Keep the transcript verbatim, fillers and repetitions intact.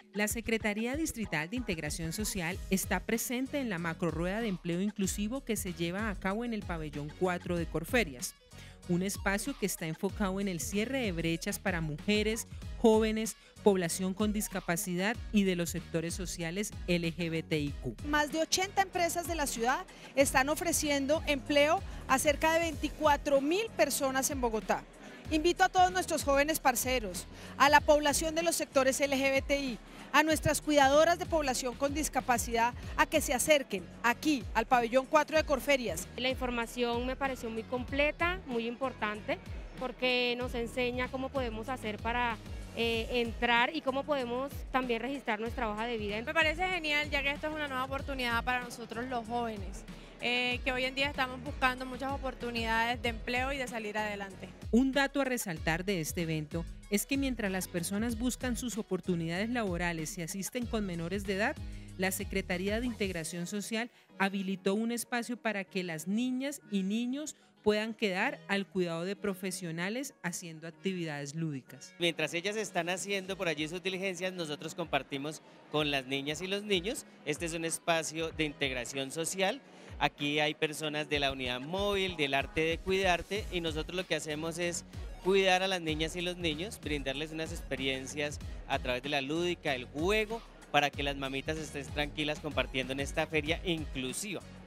La Secretaría Distrital de Integración Social está presente en la macrorrueda de empleo inclusivo que se lleva a cabo en el pabellón cuatro de Corferias, un espacio que está enfocado en el cierre de brechas para mujeres, jóvenes, población con discapacidad y de los sectores sociales L G B T I Q. Más de ochenta empresas de la ciudad están ofreciendo empleo a cerca de veinticuatro mil personas en Bogotá. Invito a todos nuestros jóvenes parceros, a la población de los sectores L G B T I, a nuestras cuidadoras de población con discapacidad, a que se acerquen aquí al pabellón cuatro de Corferias. La información me pareció muy completa, muy importante, porque nos enseña cómo podemos hacer para eh, entrar y cómo podemos también registrar nuestra hoja de vida. Me parece genial, ya que esto es una nueva oportunidad para nosotros los jóvenes, eh, que hoy en día estamos buscando muchas oportunidades de empleo y de salir adelante. Un dato a resaltar de este evento es que mientras las personas buscan sus oportunidades laborales y asisten con menores de edad, la Secretaría de Integración Social habilitó un espacio para que las niñas y niños puedan quedar al cuidado de profesionales haciendo actividades lúdicas. Mientras ellas están haciendo por allí sus diligencias, nosotros compartimos con las niñas y los niños. Este es un espacio de integración social. Aquí hay personas de la unidad móvil, del arte de cuidarte, y nosotros lo que hacemos es cuidar a las niñas y los niños, brindarles unas experiencias a través de la lúdica, el juego, para que las mamitas estén tranquilas compartiendo en esta feria inclusiva.